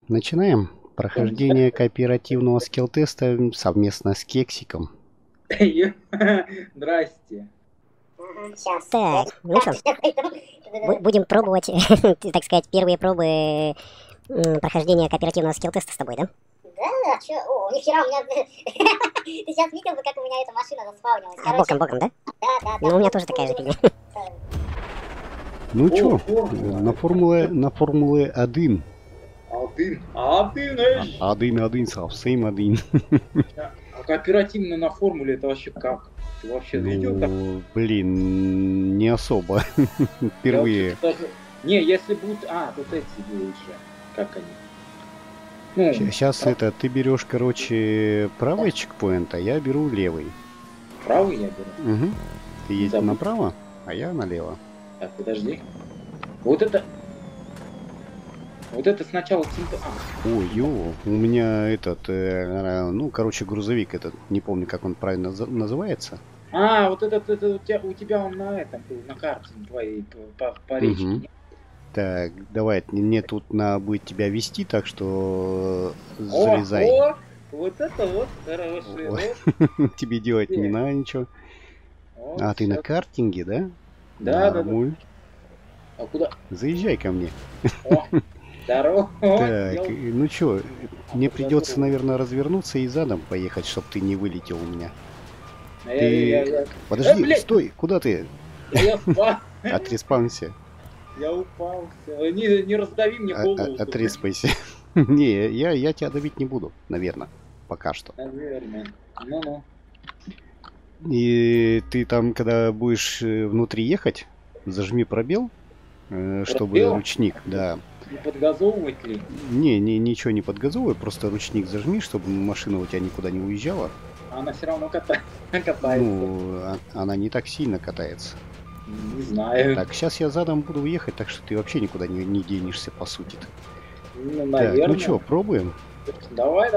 Начинаем прохождение кооперативного скилл-теста совместно с Кексиком. Здрасте. Так, ну что, будем пробовать, так сказать, первые пробы прохождения кооперативного скилл-теста с тобой, да? Да, чё? О, нихера, у меня... Ты сейчас видел бы, как у меня эта машина заспавнилась? А боком, да? Да. Ну, у меня тоже такая же фигня. Ну чё, на формулы 1. Один, совсем один. А кооперативно на формуле это вообще как? Ты вообще видел так? Блин, не особо. Впервые. Не, если будут... тут эти лучше. Как они? Ну, Сейчас ты берешь, короче, правый чекпоинт, а я беру левый. Правый я беру? Угу. Ты едешь направо, а я налево. Так, подожди. Вот это сначала... Ой, у меня короче, грузовик этот, не помню, как он правильно называется. Вот у тебя он на этом был, на карте твоей по речке. Угу. Так, давай, мне тут надо будет тебя вести, так что залезай. Вот это вот хороший. Тебе делать не надо ничего. Ты на картинге, да? Да. А куда? Заезжай ко мне. Здорово. Так, ну чё, мне придется, наверное, развернуться и задом поехать, чтобы ты не вылетел у меня. Подожди, стой, куда ты? Я упал. Отреспаунься. Я упал. Не раздави мне голову. Отреспайся. Не, я тебя давить не буду, наверное, пока что. Наверное. Ну. И ты там, когда будешь внутри ехать, зажми пробел, чтобы ручник, да. Не подгазовывать ли? Не, ничего не подгазовывай, просто ручник зажми, чтобы машина у тебя никуда не уезжала. Она все равно катается. Ну, она не так сильно катается. Не знаю. Так, сейчас я задом буду ехать, так что ты вообще никуда не денешься, по сути. Ну, наверное. Так, ну что, пробуем? Давай.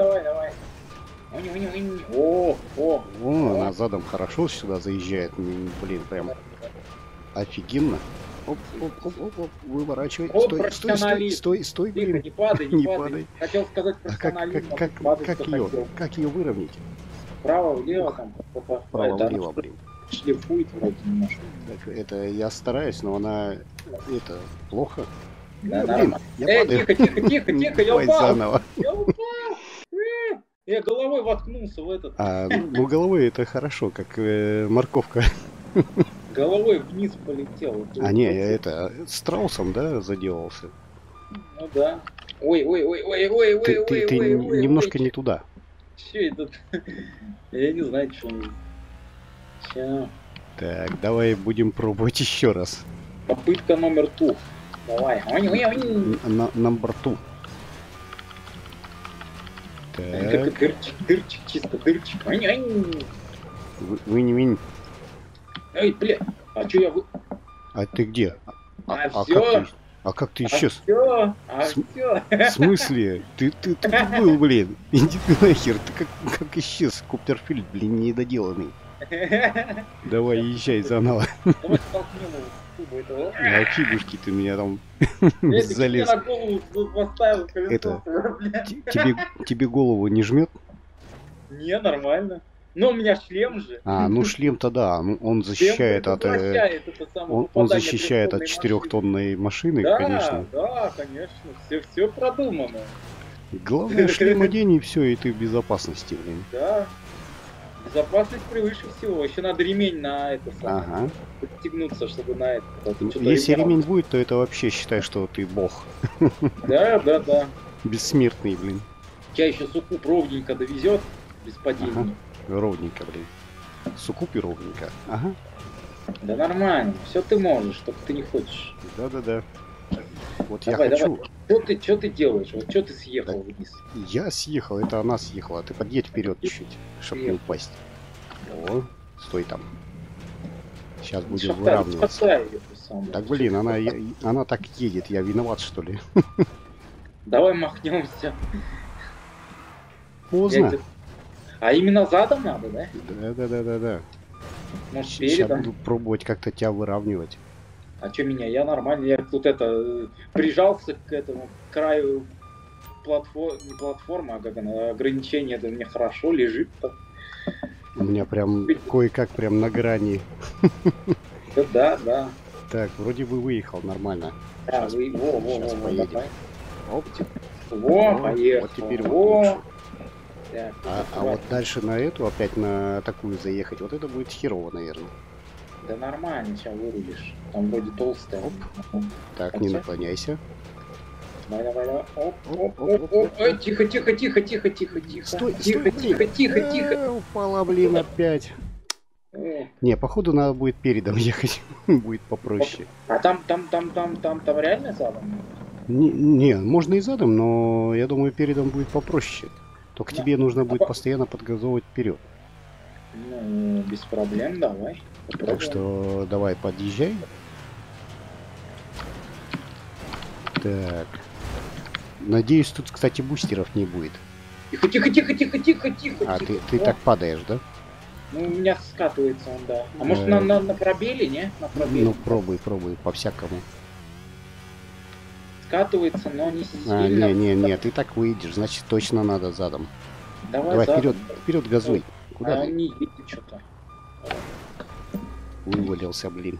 Она задом хорошо сюда заезжает. Блин, прям офигенно. Оп, выворачивай. Стой, блин. Не падай. Хотел сказать профессионализм. Как ее выровнять? Вправо-влево там. Вправо-влево, блин. Шлифует вроде немножко. Так, это я стараюсь, но она плохо. Да, блин, я падаю. Тихо, я Давай упал. заново. Я упал. Я головой воткнулся в этот. Ну головой это хорошо, как морковка. Головой вниз полетел. Не, страусом, да, заделался? Ну да. Ой. Ты немножко не туда. Че это? Я не знаю, что. Сейчас. Так, давай будем пробовать еще раз. Попытка номер 2. Давай. На борту. Так. Дырчик, чисто дырчик. Вынь. Эй, бля, а чё я вы... А ты где? Всё. Как ты исчез? Всё. В смысле? Ты тут был, блин. Иди ты нахер, ты как исчез. Коптерфильд, блин, недоделанный. Давай, езжай заново. Давай столкнем его в кубу этого. Фигушки ты меня там залез. Я на голову поставил колесо. Тебе голову не жмет? Не, нормально. Но у меня шлем же. Ну шлем-то да, он защищает от... Он защищает от 4-тонной машины, да, конечно. Да, конечно, все продумано. Главное, шлем одень и все, и ты в безопасности, блин. Да. Безопасность превыше всего. Еще надо ремень на это самое. Подтягнуться, чтобы на это. Если ремень будет, то это вообще считай, что ты бог. Да. Бессмертный, блин. Тебя еще сукуп ровненько довезет без падения. Ровненько, блин. Сукуп и ровненько. Ага. Да нормально. Все ты можешь, только ты не хочешь. Да. Вот давай, я хочу. Что ты делаешь? Вот что ты съехал вниз? Я съехал, это она съехала. Ты подъедь вперед чуть-чуть, чтобы не упасть. О, стой там. Сейчас будем выравниваться. Так, блин, она так едет. Я виноват, что ли? Давай махнемся. Поздно. А именно задом надо, да? Да. Может, сейчас буду пробовать как-то тебя выравнивать. А что меня? Я нормально. Я тут прижался к этому краю не платформа, а как она, ограничение, это мне хорошо лежит. У меня прям кое-как прям на грани. Да, да. Так, вроде бы выехал нормально. Да, Сейчас, вы, сейчас поедем. давай. Оп. Во, поехал. Вот теперь вот Во. лучше. Так, А вот дальше на эту, опять на такую заехать, вот это будет херово, наверное. Да нормально, сейчас вырулишь. Там вроде толстая. Оп. Так, А не всё? наклоняйся. Давай. Оп. Оп. Ой, тихо. Стой, Тихо. блин. Упала, блин, опять. О. Не, походу надо будет передом ехать. Будет попроще. А там реально задом? Не, можно и задом, но я думаю, передом будет попроще. Только тебе нужно будет постоянно подгазовывать вперед. Ну, без проблем, давай. Попробуем. Так что давай подъезжай. Так. Надеюсь, тут, кстати, бустеров не будет. Тихо. А, ты так падаешь, да? Ну, у меня скатывается он, да. А может на пробеле, не? На пробеле. Ну, пробуй, по-всякому. Скатывается, но не сильно. А, не, ты так выйдешь, значит, точно надо задом. Давай вперед газуй. Куда он ты? не едет что-то. Вывалился, блин.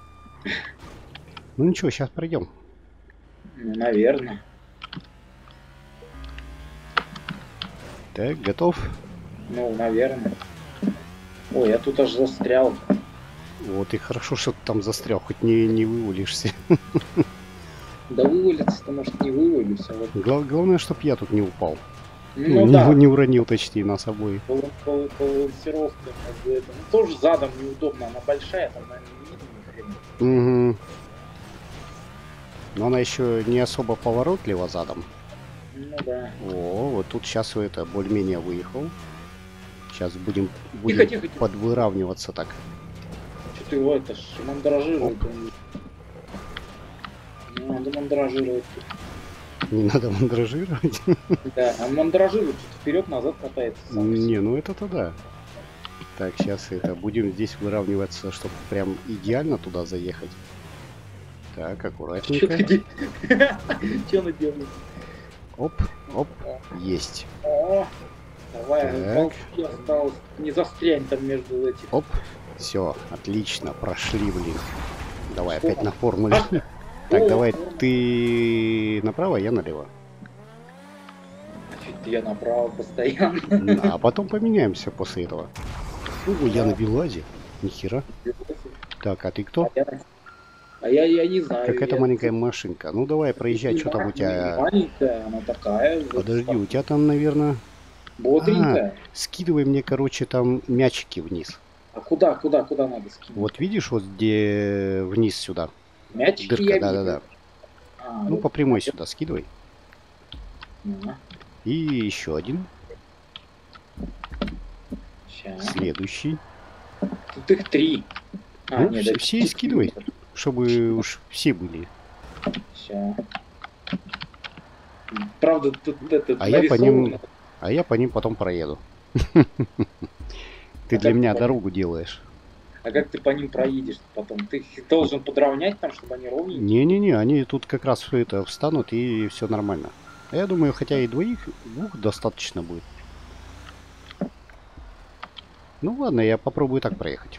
Ну ничего, сейчас пройдем. Ну, наверное. Так, готов? Ну, наверное. Ой, я тут аж застрял. Вот и хорошо, что ты там застрял, хоть не вывалишься. Да вывалиться-то, может, не вывалюсь, а вот... Главное, чтоб я тут не упал. Ну, да. Не уронил, точнее, нас обоих. Балансировка между этим. Ну, тоже задом неудобно, она большая, там, наверное, не видно ни хрена. Угу. Но она еще не особо поворотлива задом. Ну да. О, вот тут сейчас это более-менее выехал. Сейчас будем Тихо. подвыравниваться так. Что ты его это ж мандражирует? Не надо мандражировать. Не надо мандражировать. Да, а мандражирует, что-то вперед-назад катается. Не, ну это-то да. Так, сейчас это будем здесь выравниваться, чтобы прям идеально туда заехать. Так, аккуратненько. Что она делает? Оп, есть. О, давай, Так. полки осталось. Не застрянь там между этих. Оп, все, отлично, прошли, блин. Давай Что? опять на формуле. Так, давай ты направо, я налево. Значит, я направо постоянно. А потом поменяемся после этого. Ой, я на Белазе. Нихера. Так, а ты кто? А я не знаю. Какая-то маленькая машинка. Ну давай, проезжай, что там у тебя. Маленькая, она такая. Подожди, у тебя там, наверное. Бодренькая. Скидывай мне, короче, там мячики вниз. А куда надо скинуть? Вот видишь, вот где вниз сюда. Мячики Дырка, я да. вижу. А, Ну, по прямой сюда скидывай. ну, И еще один. щас. Следующий. Тут их 3. Ну, все скидывай, чтобы уж все были. Ща. Правда, тут это А я по ним потом проеду. Ты для меня дорогу делаешь. А как ты по ним проедешь потом? Ты их должен подровнять там, чтобы они ровненькие? Не-не-не, они тут как раз все это встанут и все нормально. А я думаю, хотя и двух достаточно будет. Ну ладно, я попробую так проехать.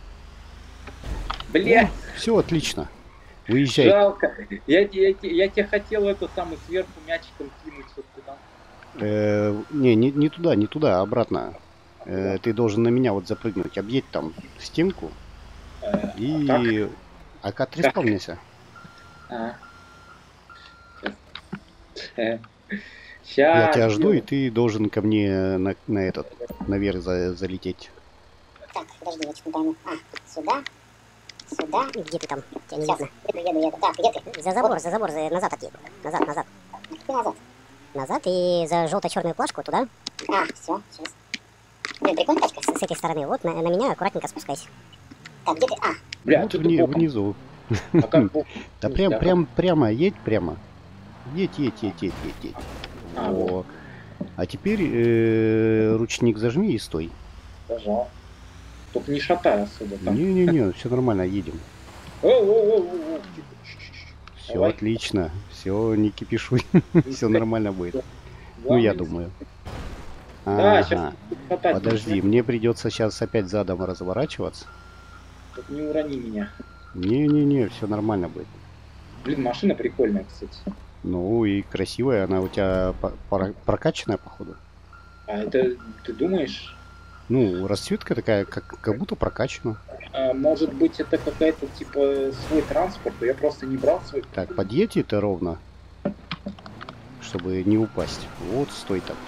Бля, Все отлично. Выезжай. жалко. Я тебе хотел это самое сверху мячиком кинуть, чтобы ты там... Не туда, обратно. Ты должен на меня вот запрыгнуть, объедь там стенку и... А как респавнился? Я тебя жду, и ты должен ко мне на этот, наверх залететь. Так, подожди, я что-то пойму. Сюда. Где ты там? Тебя не видно. Еду. Так, где ты? За забор, назад отъедь. Назад. Ты назад. Назад и за желто-черную плашку туда. Все, сейчас. Блин, прикольная тачка. С этой стороны. Вот на меня аккуратненько спускайся. Так, где ты? Бля, Вот что ты боком? внизу. А как боком? Да прямо, едь прямо. Едь. Вот. А теперь ручник зажми и стой. Зажал. Только не шатай особо там. Не, все нормально, едем. О, Все Давай. отлично. Все, не кипишуй. Все нормально будет. Ну, я думаю. Да, Ага. сейчас катать. Подожди, мне придется сейчас опять задом разворачиваться. Тут не урони меня. Не-не-не, все нормально будет. Блин, машина прикольная, кстати. Ну и красивая, она у тебя прокачанная, походу. А это ты думаешь? Ну, расцветка такая, как будто прокачана. Может быть, это какая-то типа свой транспорт, но я просто не брал свой. Так, подъедь это ровно, чтобы не упасть. Вот, стой там.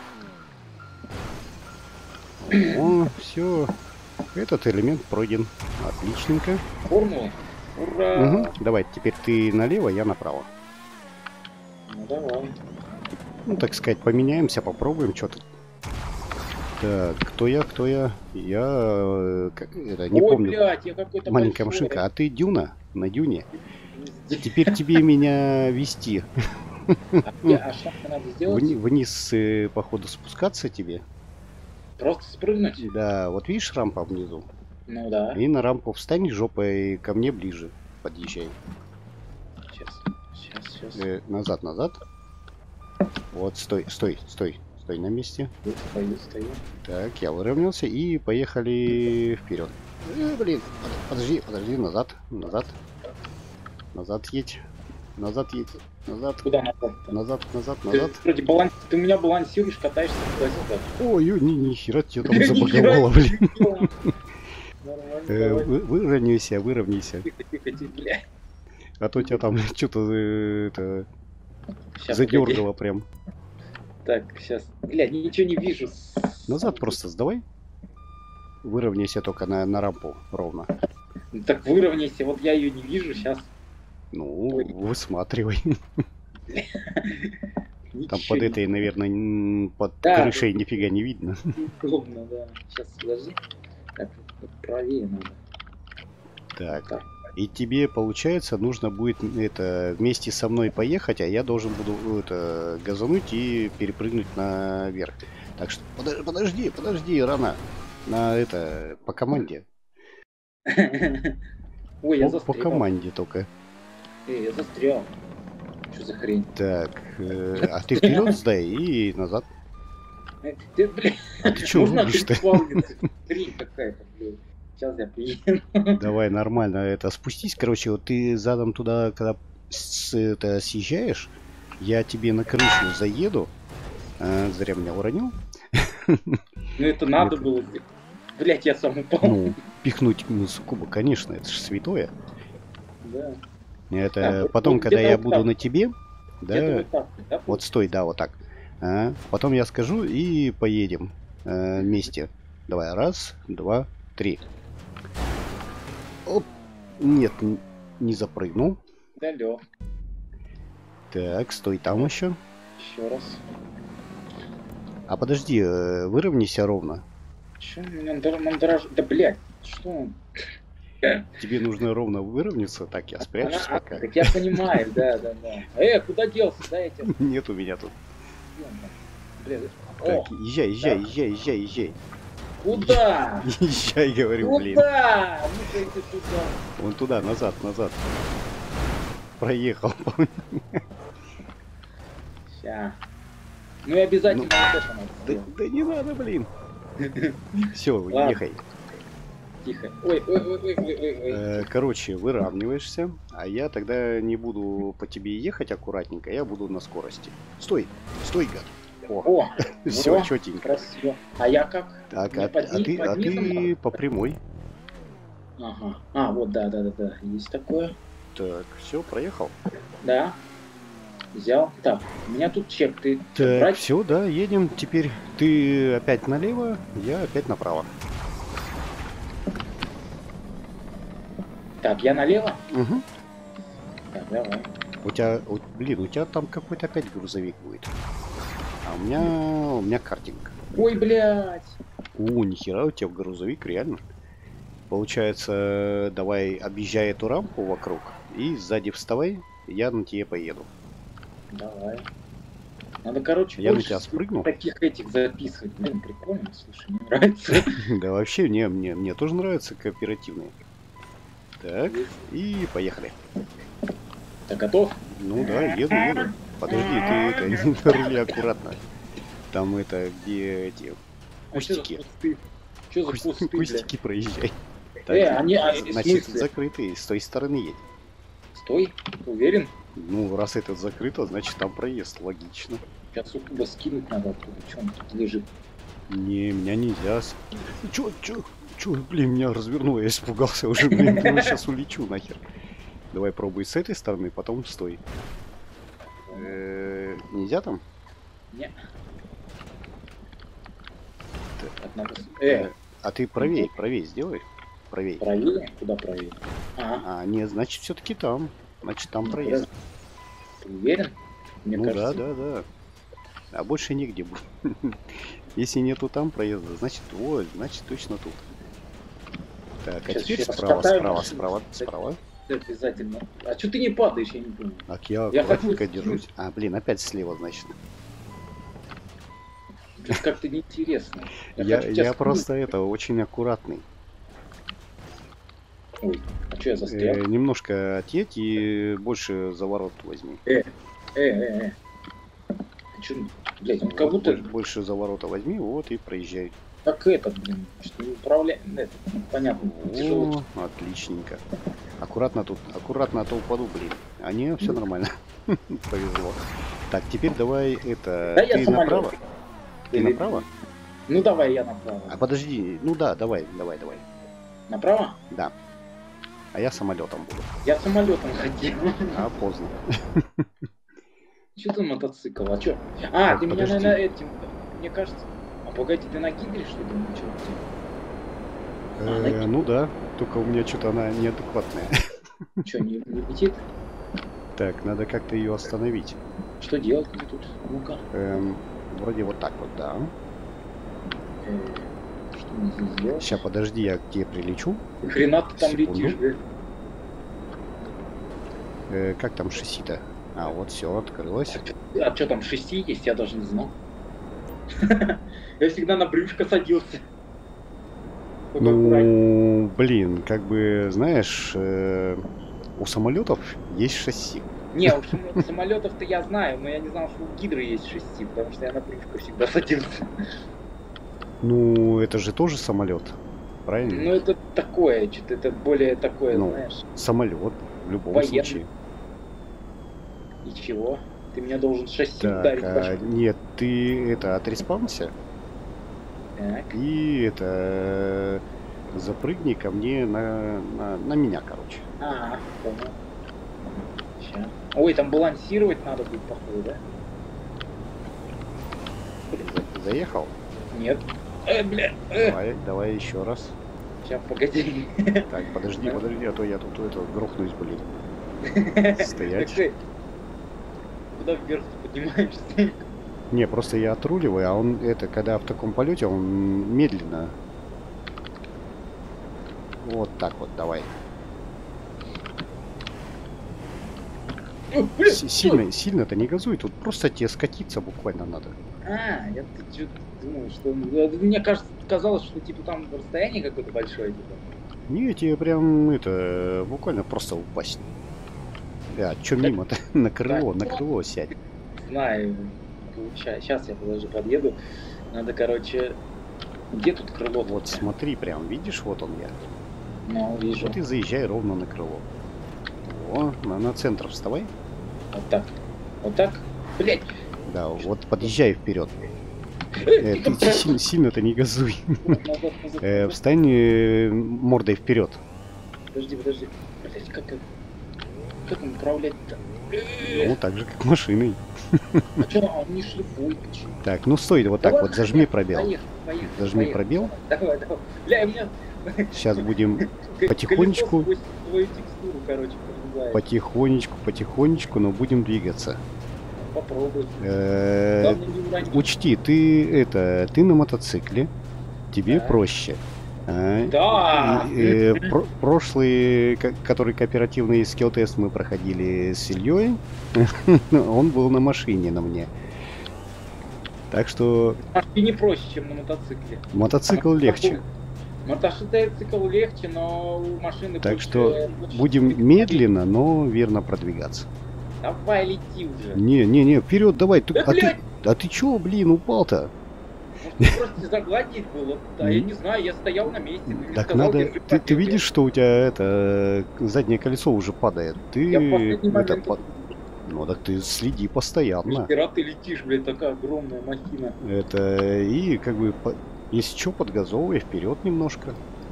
О, все. Этот элемент пройден. Отличненько. Формула? Ура! Угу. Давай, теперь ты налево, я направо. Ну давай. Ну, так сказать, поменяемся, попробуем что-то. Так, кто я, кто я? Я не Ой, помню. блядь, я какой-то Маленькая большой. машинка, а ты Дюна? На Дюне? Теперь тебе меня вести. А что мне надо сделать? Вниз, походу, спускаться тебе. Просто спрыгнуть? Да, вот видишь рампа внизу? Ну да. И на рампу встань жопой ко мне ближе. Подъезжай. Сейчас. Назад, назад. Вот, стой на месте. Стою. Так, я выровнялся и поехали вперед. Блин, подожди, назад. Назад едь. Назад. Куда назад? Назад. Ты вроде ты у меня балансируешь, катаешься туда-сюда. Ой, нихера тебя там забаговало, блин. Нормально, Выровняйся. Тихо, блядь. А то тебя там что-то Щас, задергало прям. Так, сейчас. Блядь, ничего не вижу. Назад просто сдавай. Выровняйся только на рампу ровно. Ну, так выровняйся, вот я ее не вижу сейчас. Ну, высматривай. Там под этой, наверное, под крышей нифига не видно. Удобно, да. Сейчас, подожди. Так, правее надо. Так. И тебе, получается, нужно будет это вместе со мной поехать, а я должен буду это газануть и перепрыгнуть наверх. Так что подожди, рано. На это по команде. Ой, я По застрял. команде только. Я застрял. Что за хрень? Так, а ты вперед сдай и назад. Ты, блин, А ты что рубишь-то? Хрень какая-то, блин. Сейчас я приеду. Давай, нормально. Это спустись, короче, вот ты задом туда, когда съезжаешь, я тебе на крышу заеду. Зря меня уронил. Ну это надо было. Блять, я сам упал. Ну, пихнуть суккуба, конечно, это же святое. Да. Это потом, когда я буду на тебе, да, да, вот стой, да, вот так. Потом я скажу и поедем вместе. Давай, 1, 2, 3. Оп, нет, не запрыгнул. Да, лёг. Так, стой там еще. Еще раз. А подожди, выровняйся ровно. Че, мандраж... Да, блядь, что он? Тебе нужно ровно выровняться. Так, я спрячусь пока. Так я понимаю, да. Куда делся, да, я тебя... Нет у меня тут. Блядь. Так, езжай. Куда? Езжай, говорю, блин. Куда? Ну-ка иди туда. Вон туда, назад. Проехал. Ща. Ну и обязательно вот это надо сделать. Да не надо, блин. Все, Ладно. ехай. Тихо. Ой. Короче, выравниваешься, а я тогда не буду по тебе ехать аккуратненько, я буду на скорости. Стой, гад. О, Все, четенько. Красиво. А я как? Так, Мне а ты по прямой. Ага. Вот, да. Есть такое. Так, все, проехал. Да. Взял. Так, у меня тут чек. Ты Так, брать? все, да, едем. Теперь ты опять налево, я опять направо. Так, я налево? Угу. Так, давай. У тебя там какой-то опять грузовик будет. А у меня картинг. Ой, блядь. Нихера у тебя грузовик, реально. Получается, давай объезжай эту рампу вокруг и сзади вставай, я на тебе поеду. Давай. Надо, короче, Я на больше тебя спрыгну. таких этих записывать. Блин, прикольно, слушай, мне нравится. Да вообще, мне тоже нравятся кооперативные. Так, и поехали. Ты готов? Ну да, еду. Подожди, ты это, рули аккуратно. Там это, где эти кустики. Что за кусты, Кустики проезжай. Они, значит, закрытые, с той стороны едь. Стой, уверен? Ну, раз это закрыто, значит там проезд, логично. Сейчас оттуда скинуть надо, оттуда. Че он тут лежит? Не, меня нельзя. Чё, блин, меня развернуло, я испугался уже, блин, я сейчас улечу нахер. Давай пробуй с этой стороны, потом стой. Нельзя там? Не. А ты правее сделай. Правее. Правее? Куда правее? А, нет, значит все-таки там. Значит там проезд. Ты уверен? Мне кажется. Да. А больше нигде будет. Если нету там проезда, значит вот, значит точно тут. Так, а теперь справа. Обязательно. А что ты не падаешь, я не понял. Так, я аккуратненько держусь. А, блин, опять слева, значит. Это как-то неинтересно. Я просто это, очень аккуратный. Ой, а что я застрял? Немножко отъедь и больше за ворот возьми. Ты что, блядь, он как будто... Больше за ворота возьми, вот, и проезжай. Как этот, блин, что не управляет, понятно, тяжело. Отличненько. Аккуратно тут, аккуратно, а то упаду, блин. А не, все нормально. Повезло. Так, теперь давай это... Да ты направо? Ты направо? Ну давай я направо. А подожди, ну да, давай. Направо? Да. А я самолетом буду. Я самолетом хотел. А, поздно. Что за мотоцикл? А что? А, так, ты подожди. меня, наверное, этим... Мне кажется... А погоди, ты на гидре, что ли? Ну да, только у меня что-то она неадекватная. Что, не летит? Так, надо как-то ее остановить. Что делать мне тут? Ну-ка. Вроде вот так вот, да. Что мне здесь делать? Сейчас, подожди, я к тебе прилечу. Хрена ты там Секунду. летишь, да? Как там шасси-то? А, вот все, открылось. А что там, 6 есть? Я даже не знал. Я всегда на брюшко садился. Ну, блин, как бы, знаешь, у самолетов есть шасси. Не, у самолетов-то я знаю, но я не знал, что у гидры есть шасси, потому что я на брюшко всегда садился. Ну, это же тоже самолет, правильно? Ну, это такое, что-то это более такое, Ну, знаешь. самолет, в любом Военный. случае. И чего? Ты меня должен шасси Так, ударить. нет, ты это отреспаунься Так. и это запрыгни ко мне на меня, короче. А, понял. Ща. Ой, там балансировать надо будет, походу, да? Заехал? Нет. Бля. Давай еще раз. Сейчас, погоди. Так, подожди, а то я тут это грохнусь, блин. Стоять. Куда вверх поднимаешься? Не, просто я отруливаю, а он это, когда в таком полете, он медленно. Вот так вот, давай. Сильно-то не газуй, тут просто тебе скатиться буквально надо. А, я что-то думаю, что... Мне кажется, казалось, что типа там расстояние какое-то большое. Типа. Не, тебе прям это, буквально просто упасть. А, чё мимо-то? На крыло сядь. Знаю. Сейчас я, подожди, подъеду. Надо, короче... Где тут крыло? Вот смотри, прям, видишь, вот он я. Ну, вижу. Вот и заезжай ровно на крыло. О, на центр вставай. Вот так. Вот так? Блять! Да, вот подъезжай вперед. Ты сильно-то не газуй. Встань мордой вперед. Подожди. Блять, как он управлять-то? Ну, так же, как машиной. А что, он не шлифует? Так, ну стой, вот так вот, зажми пробел. Поехали. Зажми пробел. Давай. Бля, у меня... Сейчас будем потихонечку. Твою текстуру, короче, прорезает. Потихонечку, но будем двигаться. Попробуй. Учти, ты на мотоцикле, тебе проще. Да! Прошлый, который кооперативный скилл-тест мы проходили с Ильей, он был на машине на мне. Так что... И не проще, чем на мотоцикле. Мотоцикл легче. Мотоцикл легче, но у машины Так больше... что будем медленно, но верно продвигаться. Давай, лети уже. Не, вперед давай. Да, А ты чё, блин, упал-то? Может, просто загладить было? Да, я не знаю, я стоял на месте. Так надо... Ты видишь, что у тебя это заднее колесо уже падает? Ты... Я в последний момент... Ну так ты следи постоянно. Нихера ты летишь, блядь, такая огромная махина. Это и как бы... Если что, подгазовывай вперед немножко.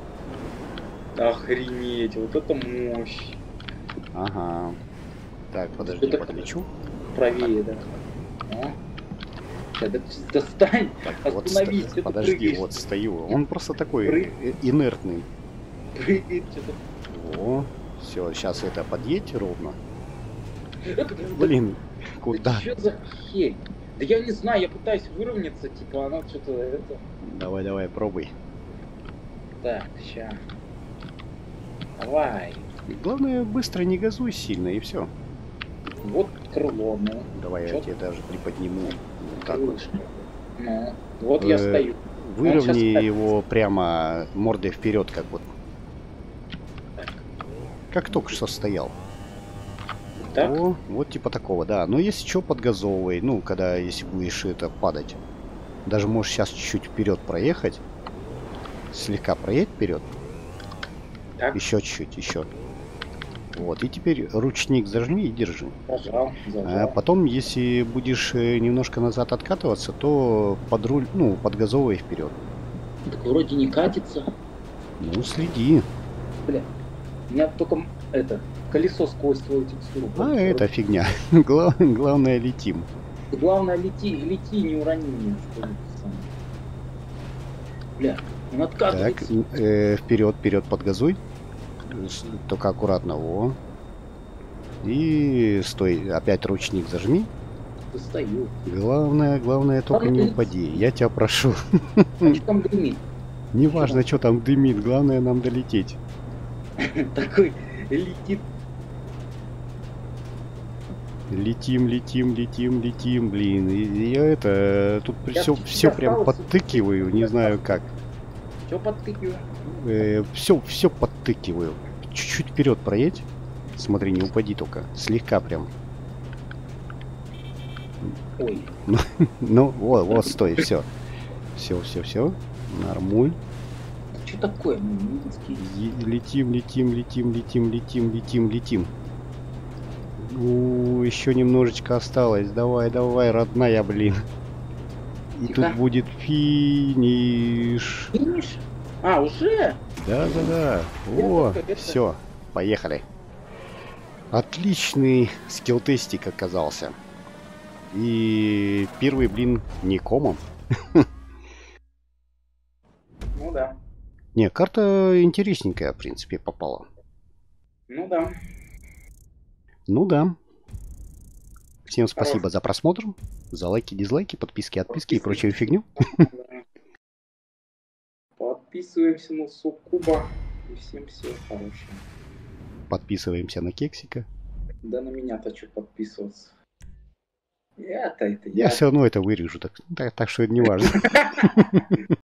Охренеть, вот это мощь. Ага. Так, подожди, Что-то подлечу. Правее, да. О. Да, достань, Так, остановись, вот, подожди, вот стою. Он просто такой инертный. Прыгает что-то. О, все, сейчас это подъедь ровно. Блин, куда? Да что за херь? Да я не знаю, я пытаюсь выровняться, типа она что-то это... Давай, пробуй. Так, ща. Давай. Главное, быстро не газуй сильно, и все. Вот крыло, ну. Давай я тебе даже приподниму. Так вот. Ну, вот я стою. Выровни его прямо мордой вперед, как вот. Как только что стоял. Так? О, вот типа такого, да. Но если что, подгазовывай. Ну, когда, если будешь это падать. Даже можешь сейчас чуть-чуть вперед проехать. Слегка проедь вперед. Так. Еще чуть-чуть, еще. Вот, и теперь ручник зажми и держи. Зажал. А потом, если будешь немножко назад откатываться, то под руль, ну, подгазовывай вперед. Так вроде не катится. Ну, следи. Бля, у меня только это колесо сквозь твою текстуру. Это фигня. Главное, летим. Главное, лети, не урони меня. Бля, он откатывается. Так, вперед, подгазуй. Только аккуратно, во. И стой, опять ручник зажми. Достаю. Главное, только не упади. Я тебя прошу. А что там дымит? Неважно, что там дымит, главное нам долететь. Такой летит. Летим, блин. И я это тут все прям подтыкиваю, не знаю как. Что подтыкиваю? Все подтыкиваю. Чуть-чуть вперед проедь. Смотри, не упади только. Слегка прям. Ой. Ну, вот, стой, все. Все. Нормуль. Что такое? Летим. Еще немножечко осталось. Давай, родная, блин. И Тихо. тут будет финиш. Финиш? А, уже? Да. О, все, поехали. Отличный скилл-тестик оказался. И первый, блин, не комом. Ну да. Не, карта интересненькая, в принципе, попала. Ну да. Ну да. Всем спасибо за просмотр, за лайки, дизлайки, подписки, отписки и прочую фигню. Подписываемся на Суккуба. И всем всего хорошего. Подписываемся на Кексика. Да на меня-то что подписываться. Я все равно это вырежу, так что это не важно.